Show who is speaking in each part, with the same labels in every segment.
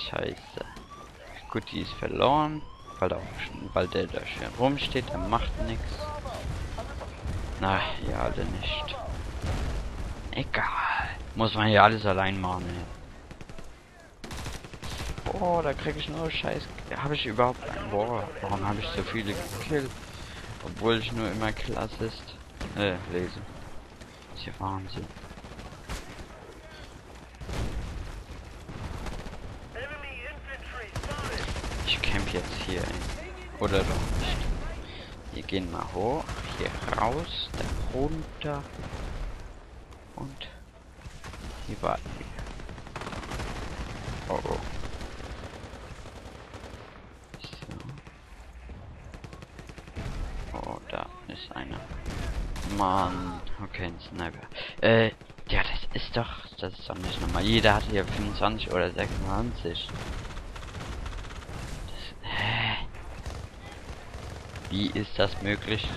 Speaker 1: Scheiße. Gut, die ist verloren. Weil der da schön rumsteht, der macht nichts. Na, ja, alle nicht. Egal. Muss man hier alles allein machen, ey. Boah, da krieg ich nur Scheiß. Habe ich überhaupt einen? Boah, warum habe ich so viele gekillt? Obwohl ich nur immer Kill Assist lese. Das ist ja Wahnsinn. Ich camp jetzt hier ein. Oder doch nicht. Wir gehen mal hoch. Hier raus. Da runter. Und hier warten wir. Oh oh. So. Oh, da ist einer. Mann. Okay, ein Sniper. Ja, das ist doch nicht normal. Jeder hat hier 25 oder 26. Wie ist das möglich?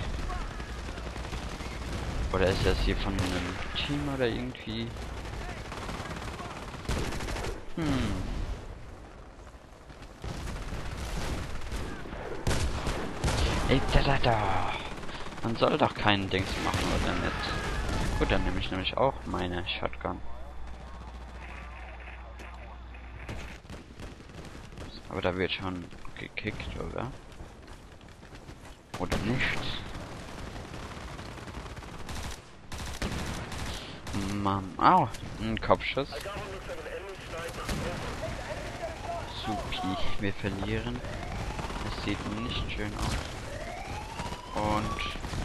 Speaker 1: Oder ist das hier von einem Team oder irgendwie? Ey, da. Man soll doch keinen Dings machen, oder nicht? Gut, dann nehme ich nämlich auch meine Shotgun. Aber da wird schon gekickt, oder? Oder nicht? Mann. Au, ein Kopfschuss. Supi, wir verlieren. Es sieht nicht schön aus. Und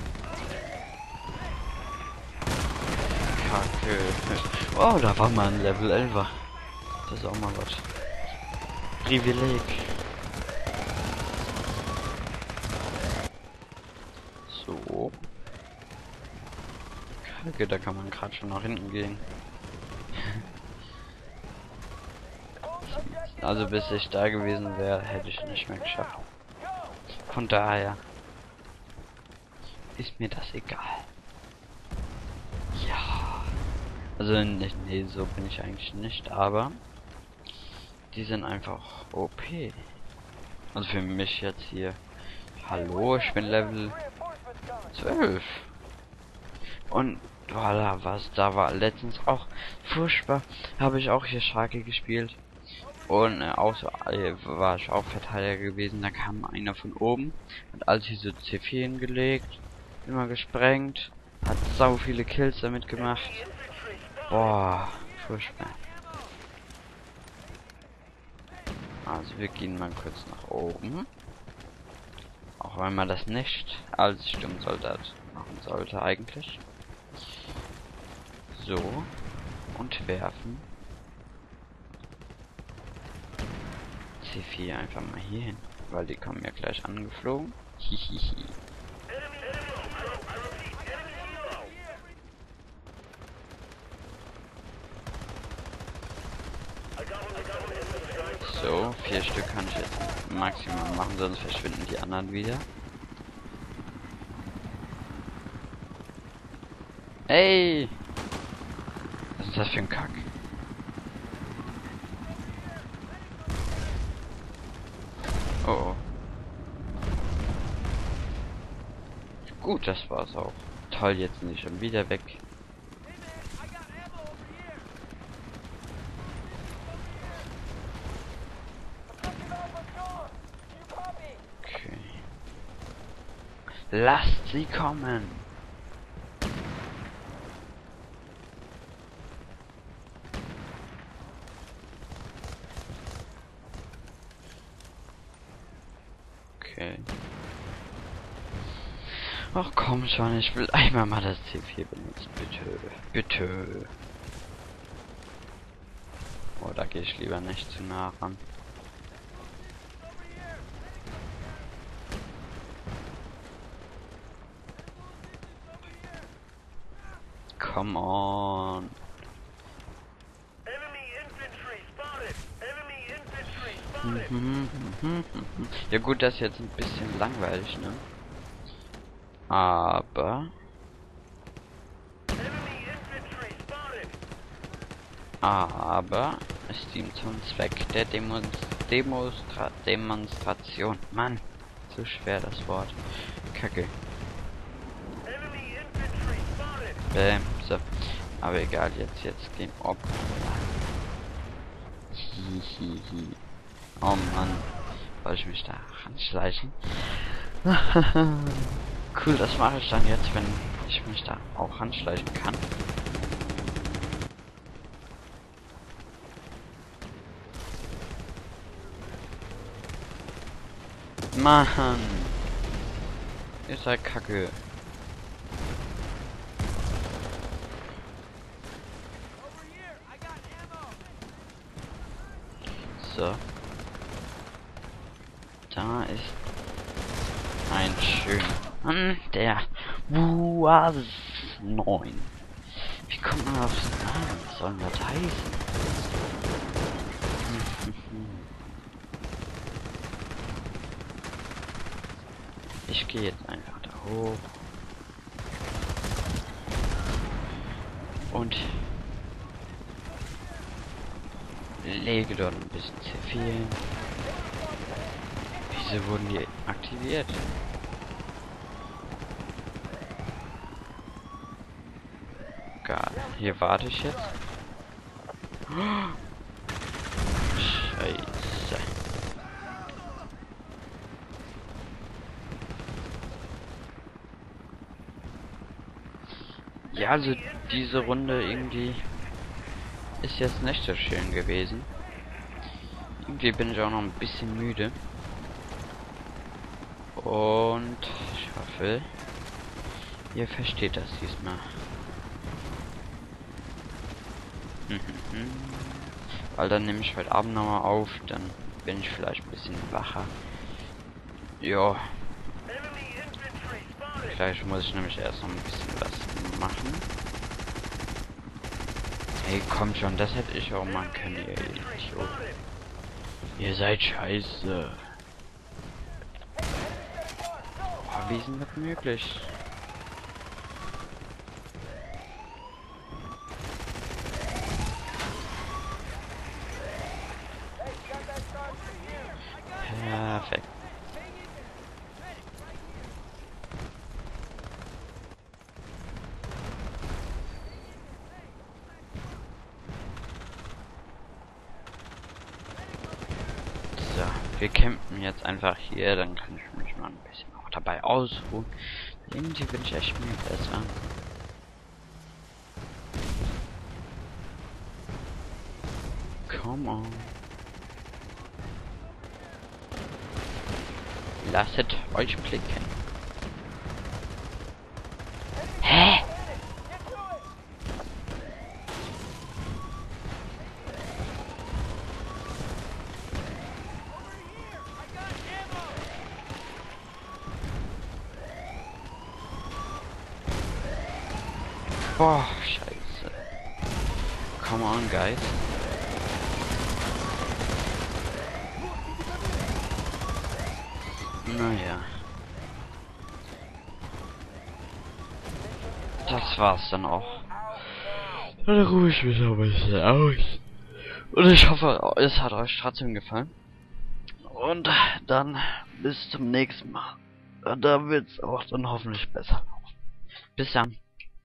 Speaker 1: Kacke. Oh, da war mal ein Level 11er. Das ist auch mal was. Privileg. So. Kacke, da kann man gerade schon nach hinten gehen. Also bis ich da gewesen wäre, hätte ich nicht mehr geschafft. Von daher ist mir das egal. Ja. Also nicht, nee, so bin ich eigentlich nicht, aber die sind einfach OP. Also für mich jetzt hier. Hallo, ich bin Level 12. Und voilà, was da war letztens auch furchtbar. Habe ich auch hier Schalke gespielt. Und auch so, war ich auch Verteidiger gewesen. Da kam einer von oben und als ich so C4 hingelegt, immer gesprengt, hat sau viele Kills damit gemacht. Boah, furchtbar. Also wir gehen mal kurz nach oben. Auch wenn man das nicht als Sturmsoldat machen sollte eigentlich. So. Und werfen. C4 einfach mal hier hin. Weil die kommen ja gleich angeflogen. Hihihi. So, 4 Stück kann ich jetzt maximal machen, sonst verschwinden die anderen wieder. Ey! Was ist das für ein Kack? Oh oh. Gut, das war's auch. Toll, jetzt sind die schon wieder weg. Okay. Lasst sie kommen! Okay. Ach komm schon, ich will einmal mal das C4 benutzen, bitte. Bitte. Oh, da gehe ich lieber nicht zu nah ran. Come on. Ja gut, das ist jetzt ein bisschen langweilig, ne? Aber Steam zum Zweck der Demonstration. Mann, so schwer das Wort. Kacke. So. Aber egal, jetzt gehen. Oh Mann. Wollte ich mich da ranschleichen? Cool, das mache ich dann jetzt, wenn ich mich da auch ranschleichen kann. Mann! Ihr seid kacke. So. Da ist ein schöner. Der Wuas 9. Wie kommt man auf den Namen? Was soll denn das heißen? Ich gehe jetzt einfach da hoch. Und lege dort ein bisschen C4. Wieso wurden die aktiviert? Egal. Hier warte ich jetzt. Scheiße. Ja, also diese Runde irgendwie ist jetzt nicht so schön gewesen. Irgendwie bin ich auch noch ein bisschen müde. Und ich hoffe, ihr versteht das diesmal. Weil dann nehme ich heute Abend nochmal auf, dann bin ich vielleicht ein bisschen wacher. Ja. Gleich muss ich nämlich erst noch ein bisschen was machen. Hey, kommt schon, das hätte ich auch machen können, ihr Idioten. Ihr seid scheiße. Boah, wie ist denn das möglich? Perfekt. So, wir campen jetzt einfach hier, dann kann ich mich mal ein bisschen auch dabei ausruhen. Irgendwie bin ich echt müde besser. Come on. Lasset euch blicken. Hä? Boah, scheiße. Come on, guys. Naja. Das war's dann auch. Dann ruhe ich mich ein bisschen aus. Und ich hoffe, es hat euch trotzdem gefallen. Und dann bis zum nächsten Mal. Und da wird's auch dann hoffentlich besser laufen. Bis dann.